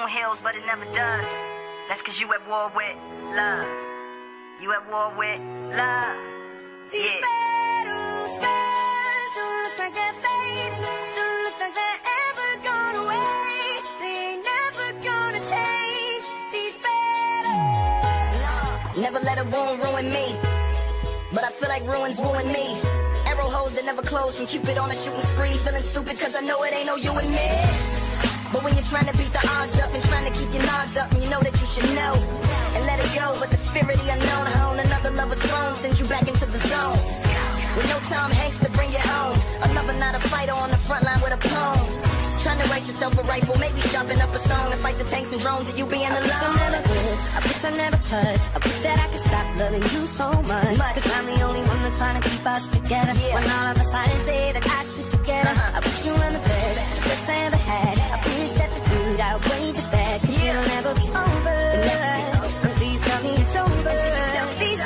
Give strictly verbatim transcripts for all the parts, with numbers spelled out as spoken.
heals, but it never does. That's cause you at war with love. You at war with love. These Yeah. battle scars don't look like they're fading, don't look like they're ever gone away. They ain't never gonna change. These battles. Never let a wound ruin me, but I feel like ruins wooing me. Arrow holes that never close from Cupid on a shooting spree. Feeling stupid cause I know it ain't no you and me. But when you're trying to beat the odds up and trying to keep your nods up, and you know that you should know and let it go. But the fear of the unknown hone another lover's phone sends you back into the zone. With no Tom Hanks to bring you home, a lover not a fighter on the front line with a poem. Trying to write yourself a rifle, maybe sharpen up a song to fight the tanks and drones of you being alone. I wish I never would, I wish I never touched. I wish that I could stop loving you so much, much. Cause I'm the only one that's trying to keep us together, yeah. When all of a sudden say that I should forget her, uh-huh. I wish you were the best, the best I ever had. I wish that the good outweighed the bad, cause yeah. It'll never be over, never be over until you tell me it's over. These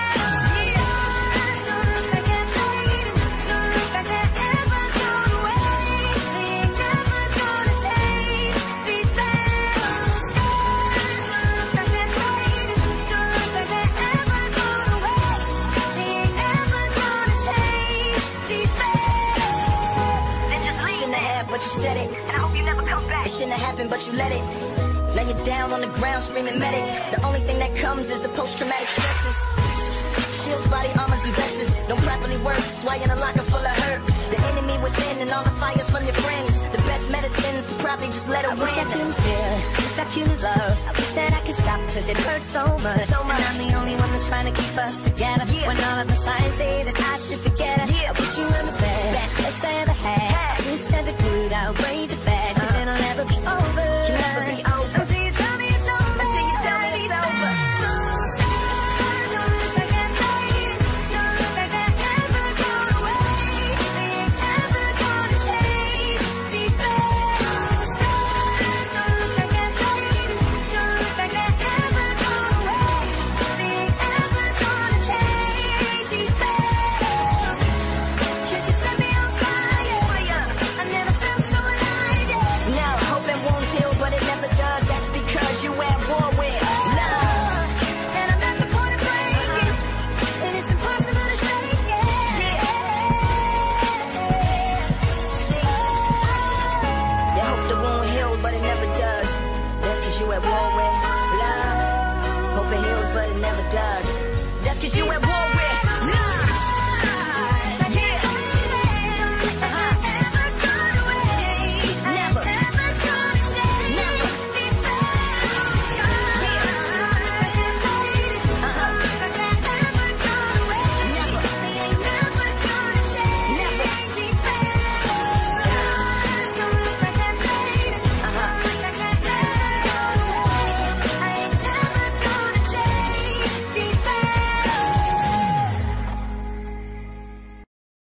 but you said it, and I hope you never come back. It shouldn't have happened, but you let it. Now you're down on the ground screaming medic. The only thing that comes is the post-traumatic stresses. Shields, body armors, and vests don't properly work. That's why you're in a locker full of hurt. The enemy within and all the fires from your friends. The best medicine is to probably just let it I win. I wish I couldn't feel, wish I couldn't love. I wish that I could stop cause it hurts so much, so much. And I'm the only one that's trying to keep us together, yeah. When all of the signs say that I should forget her, yeah. I wish you were the best, best, best I ever had. I wish that the good outweighed the